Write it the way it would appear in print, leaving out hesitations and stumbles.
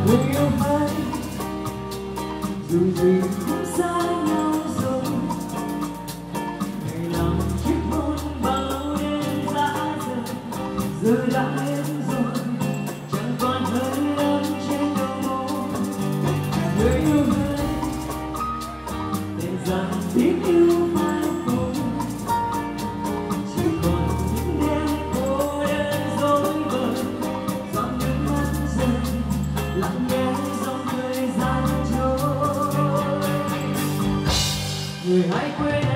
người yêu hãy dù gì cũng xa nhau rồi, ngày nào chiếc hôn bao đêm đã rời, giờ đã hết rồi, chẳng còn hơi ấm trên đầu môi. Người yêu hãy để rằng tiếng yêu mai thôi, chỉ còn những đêm cô đơn dối bời, giọt nước mắt rơi lặng nghe dòng thời gian trôi. Người hãy quên